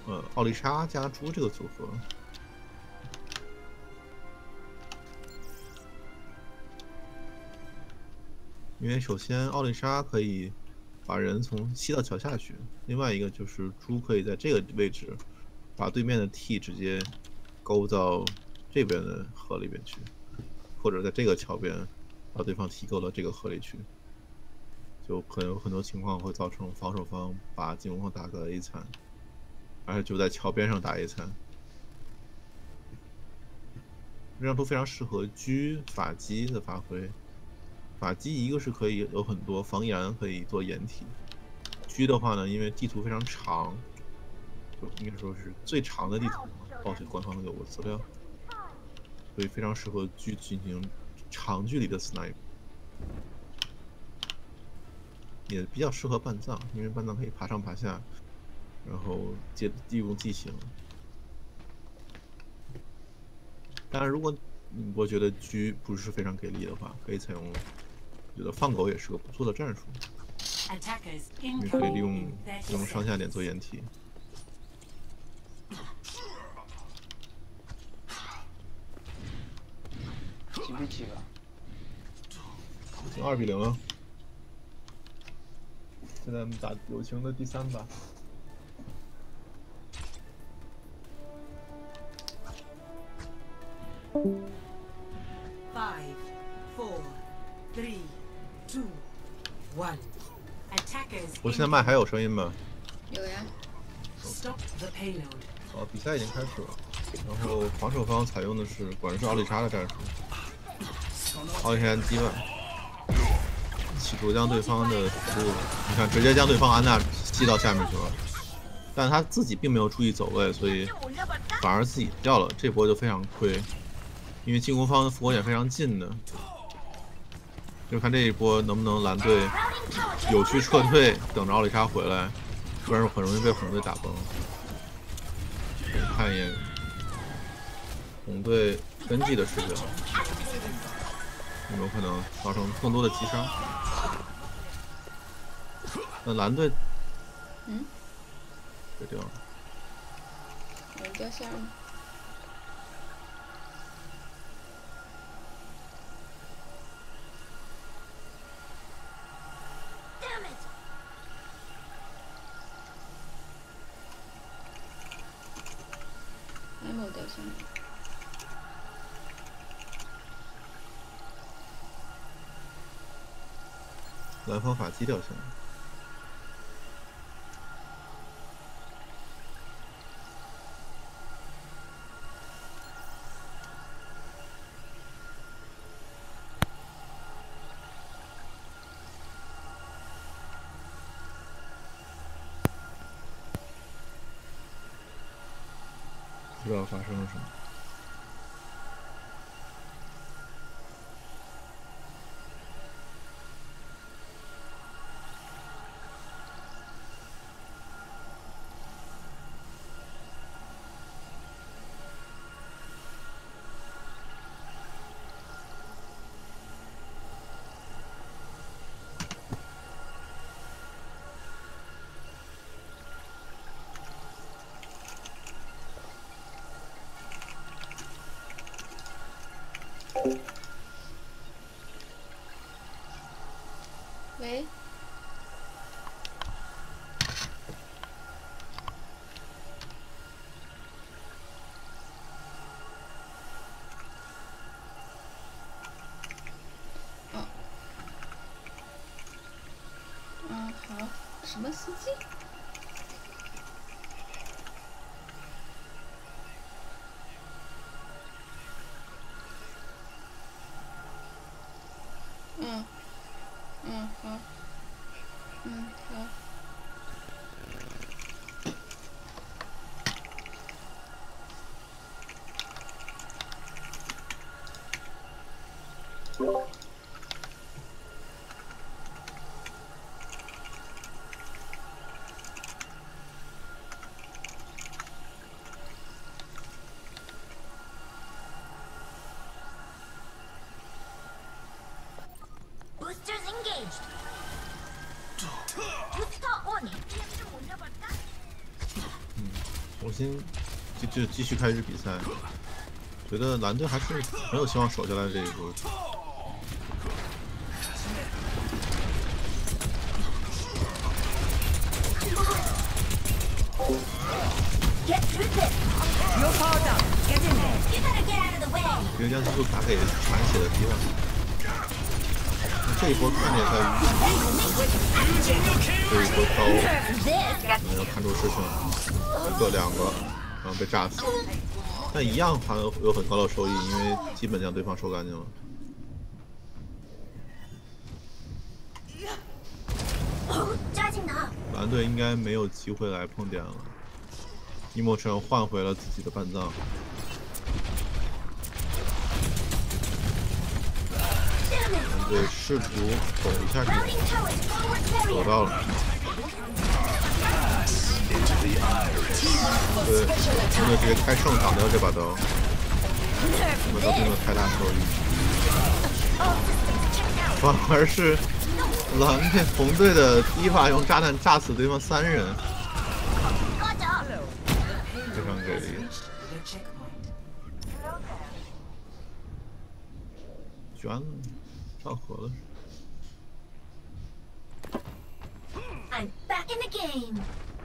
奥丽莎加猪这个组合。因为首先奥丽莎可以把人吸到桥下去，另外一个就是猪可以在这个位置把对面的 T 直接勾到这边的河里边去，或者在这个桥边把对方 T 勾到这个河里去，就可能有很多情况会造成防守方把进攻方打个 A 残，而且就在桥边上打 A 残。这张图非常适合狙法基的发挥。法基一个是可以有很多防岩可以做掩体，狙的话呢，因为地图非常长，就应该说是最长的地图嘛，暴雪官方有过资料，所以非常适合狙进行长距离的 snipe， 也比较适合半藏，因为半藏可以爬上爬下，然后利用地形。当然，如果我觉得狙不是非常给力的话，可以采用，我觉得放狗也是个不错的战术，因为可以利用上下点做掩体。 几比几了？ 已经2比0了。现在我们打友情的第3把。 5, 4, 3, 2, 1. Attackers. 我现在麦还有声音吗？ 有呀。 Stop the payload. 好，比赛已经开始了。然后防守方采用的是果然是奥丽莎的战术，奥丽莎基本企图将对方的服务，你看直接将对方安娜吸到下面去了，但他自己并没有注意走位，所以反而自己掉了，这波就非常亏，因为进攻方的复活点非常近的，就看这一波能不能蓝队有序撤退，等着奥丽莎回来，不然很容易被红队打崩。看一眼红队根基的视角，有没有可能造成更多的击伤？那蓝队，对掉了， 我掉下了。ammo 掉下来。 蓝方法机掉下来。不知道发生了什么。 喂。哦。好，什么司机？好。好。 重新就继续开始比赛，觉得蓝队还是很有希望守下来这一波。这个江苏打给残血的敌人，这一波看点在于这一波刀没有看出事情，一个两个，然后被炸死，但一样还有很高的收益，因为基本将对方收干净了。蓝队应该没有机会来碰点了，尼莫城换回了自己的半藏。蓝队试图走一下去，走到了。对，蓝队直接开圣挡掉这把刀，这把刀并没有太大收益，反而是红队的第一把用炸弹炸死对方3人，非常给力。卷了，跳河了。 I'm back in the game.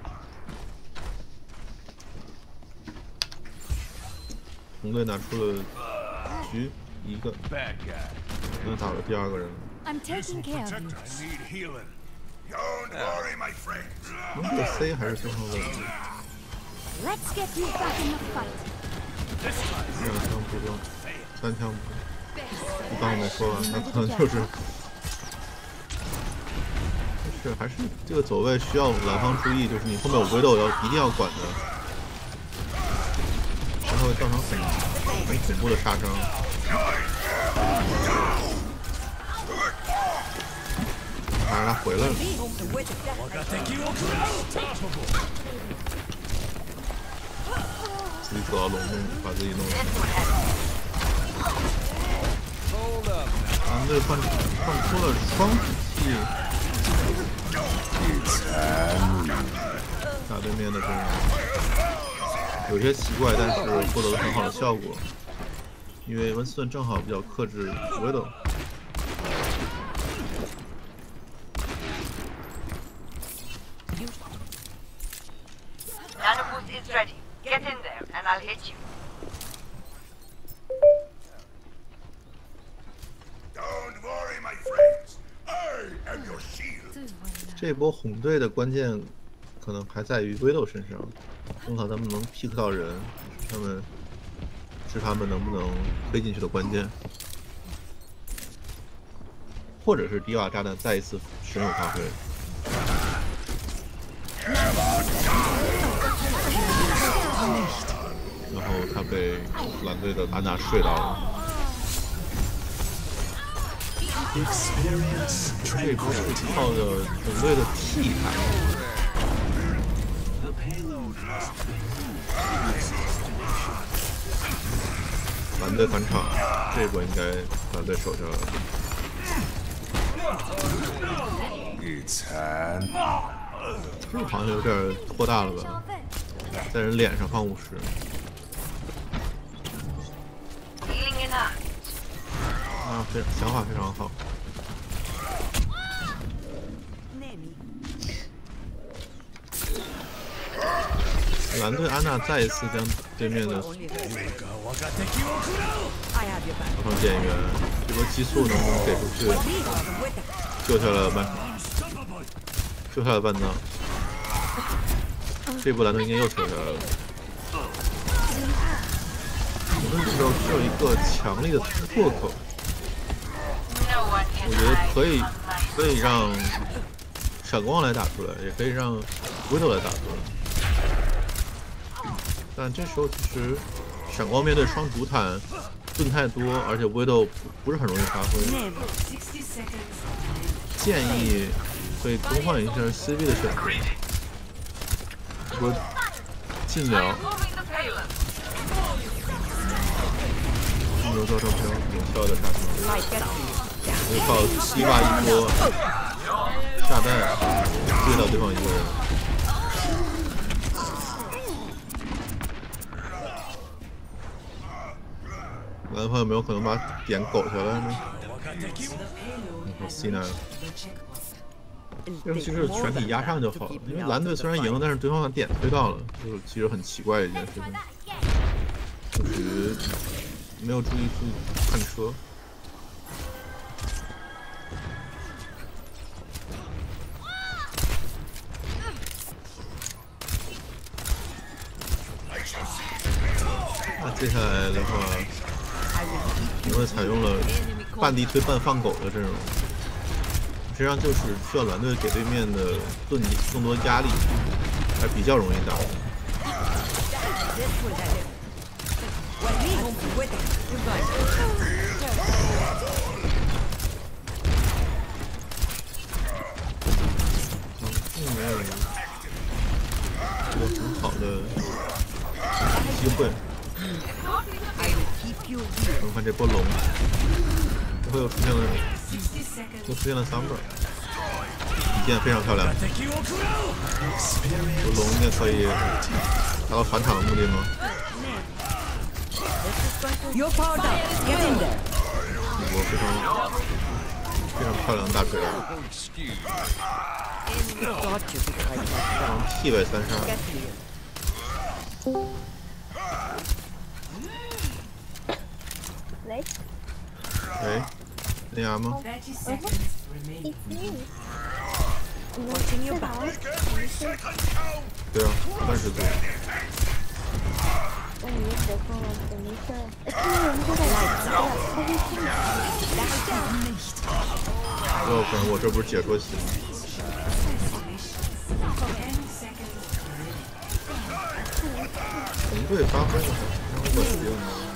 红队拿出了局一个，那打了第2个人。 I'm taking care of you. Don't worry, my friend. 红队 C 还是非常稳的 ，Let's get you back in the fight. ，2枪不中，3枪不中。刚刚没说完，那可能就是还是这个走位需要蓝方注意，就是你后面有围斗一定要管的，然后会造成很恐怖的杀伤。当然他回来了，自己走到龙中，把自己弄死。蓝队放出了双体系，打对面的阵容有些奇怪，但是获得了很好的效果。因为温斯顿正好比较克制维斗。 Nanoboost is ready. Get in there, and I'll hit you. Don't worry, my friends. I am your shield. 这波红队的关键可能还在于威斗身上，正好他们能 pick 到人，是他们能不能推进去的关键，或者是迪瓦炸弹再一次神勇发挥。然后他被蓝队的安娜睡到了。这波是靠着红队的 T 台。蓝队返场，这波应该蓝队守下来了。这好像有点拖大了吧，在人脸上放50。啊，想法非常好。蓝队安娜再一次将对面的马上减员，这波激素能不能给出去？救下了半藏。这波蓝队应该又守下来了。我们这时候需要一个强力的突破口，我觉得可以让闪光来打出来，也可以让威斗来打出来。但这时候其实闪光面对双主坦盾太多，而且威斗不是很容易发挥。建议可以更换一下 CV 的选择，说近疗。有多少朋友有效的杀伤？就靠西瓜一波炸弹对到对方一个人。 蓝方有没有可能把点苟下来呢？ The payload has C9 reached the checkpoint. 这其实全体压上就好了，因为蓝队虽然赢了，但是对方的点推到了，就是其实很奇怪的一件事情，就属于没有注意去看车。那接下来的话，我会采用了半地推半放狗的阵容。 实际上就是需要蓝队给对面的盾更多压力，还比较容易打。并没有一个很好的机会。我们看这波龙，这波又出现了。 又出现了3本，一剑非常漂亮。这龙应该可以达到返场的目的吗？一波非常漂亮的大锤，让T位3杀。 喂， 喂，那牙吗？ 30 seconds remaining. 你们睡好了？ 对啊，30岁。 那你解放了，我没事。他们人都在打了，开微信可能我这不是解说席吗？ 红队发挥的很稳定。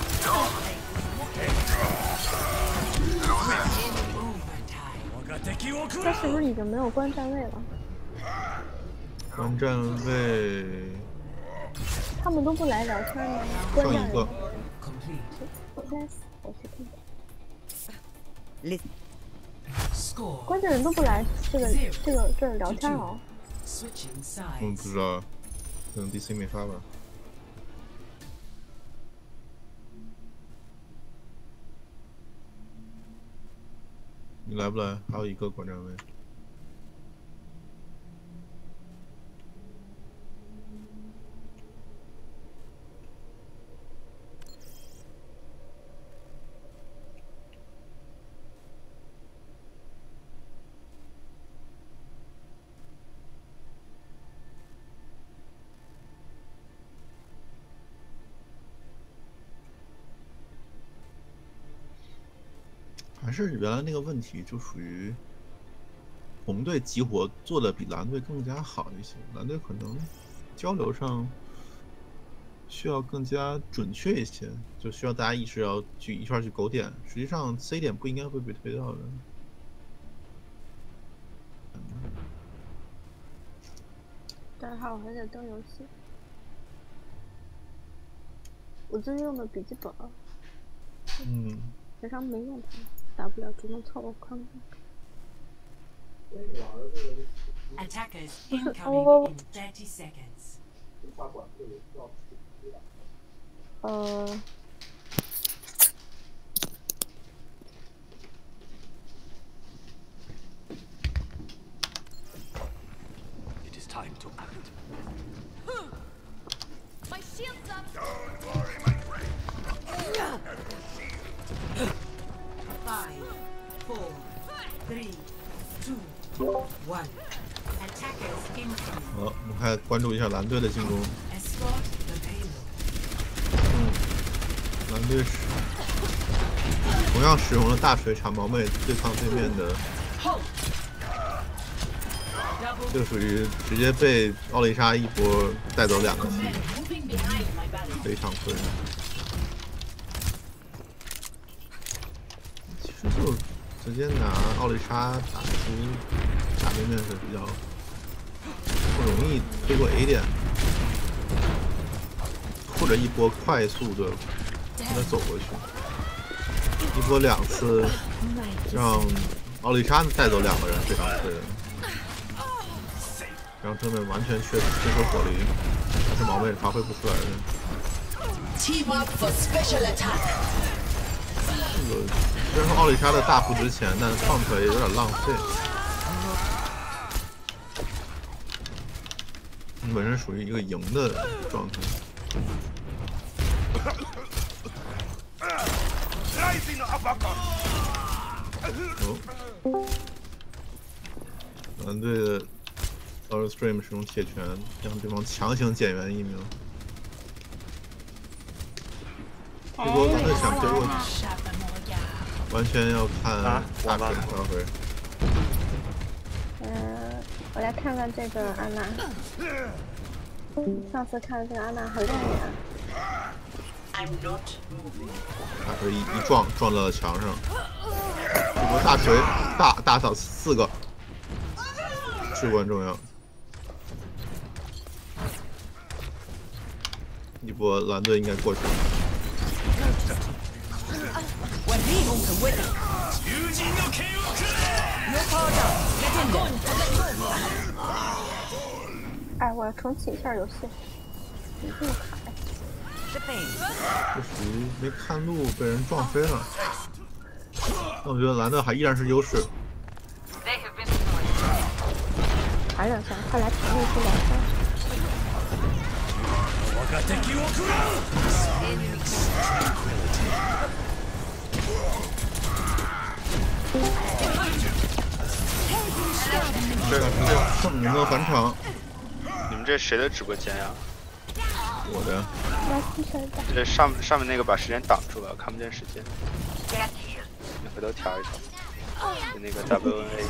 他是不是已经没有关站位了？ 关站位他们都不来聊天吗？关剩一个站位。我现在死，我去看。 Score. 关键人都不来这儿聊天了。 Switching 不 sides. 知道，可能 DC 没发吧。你来不来？还有一个关站位。还是原来那个问题，就属于红队集火做的比蓝队更加好一些，蓝队可能交流上需要更加准确一些，就需要大家意识要去一块去勾点。实际上 C 点不应该会被推到的。 等会儿我还得登游戏。我最近用的笔记本，平常没用它，打不了，只能凑合看看。 Attackers incoming in 30 seconds. It is time to act. My shield's up. Don't worry, my friend. Five, four, three, two, one. Attackers incoming. 好，我们看关注一下蓝队的进攻。 Escort the payload. 蓝队同样使用了大锤长毛妹对抗对面的，这个属于直接被奥丽莎一波带走2个系，非常亏。其实就直接拿奥丽莎打对面是比较不容易推过 A 点，或者一波快速的让他走过去，一波2次让奥丽莎带走2个人，非常亏。让对面完全缺手火力，但是毛妹发挥不出来的。 Team up for special attack. 这个虽然说奥利莎的大不值钱，但放出来也有点浪费。本身属于一个赢的状态。哦，蓝队的 Solar Stream 使用铁拳，让对方强行减员1名。这波蓝队想推过去，完全要看大锤发挥。 我来看看这个安娜。上次看这个安娜很亮眼。 大锤一撞到了墙上，这波大锤大扫4个，至关重要。一波蓝队应该过去了。 哎，我要重启一下游戏。你这么卡呀？ 这属于没看路被人撞飞了。那我觉得蓝的还依然是优势。 谈两下，快来谈一出两下。 这个直接圣明的返场。 你们这谁的直播间呀？ 我的。 这上面那个把时间挡住了，看不见时间。你回头调一调，就那个 WNA。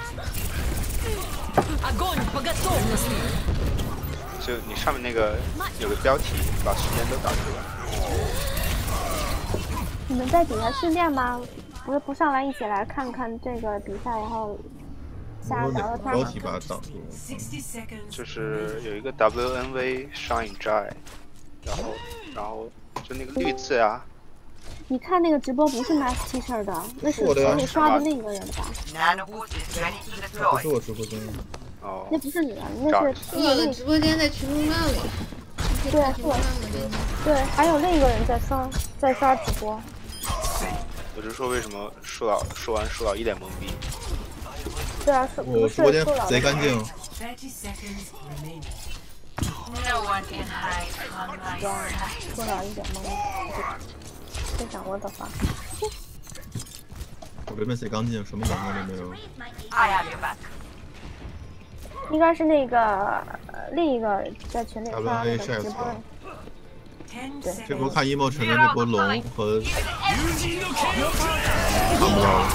就你上面那个有个标题，把时间都挡住了。 你们在底下训练吗？不上来一起来看看这个比赛，然后下聊聊天。 标题把它挡住。 就是有一个 WNV Shine Jai， 然后就那个绿字啊。 你看那个直播不是 Max Teacher 的，那是你刷的另一个人吧？ 不是我直播间的。 哦。 那不是你的，那是我的直播间在群众那里。 对，还有另一个人在刷直播。 我就说为什么说完树老一脸懵逼。 对啊， 我直播间贼干净。树老一脸懵逼。这讲我的话。我这边贼干净，什么广告都没有。 应该是那个另一个在群里发的直播。对， 这波看 emo 城的这波龙和看不到了。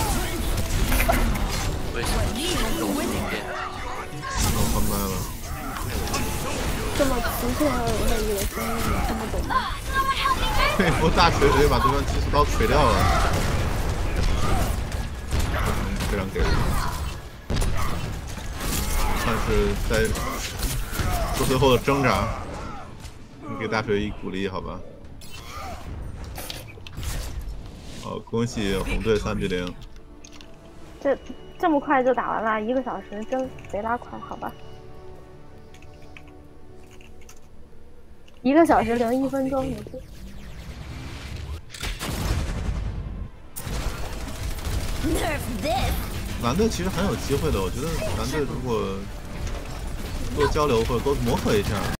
我翻麦了。 这么奇特的一个声音，你听不懂吗？ 这波大锤直接把对方激素刀锤掉了，非常给力。算是在做最后的挣扎。给大锤一鼓励，好吧。好，恭喜红队3比0。 这么快就打完了，1个小时，真贼拉快，好吧。1个小时01分钟，你这。 蓝队其实很有机会的，我觉得蓝队如果多交流或者多磨合一下，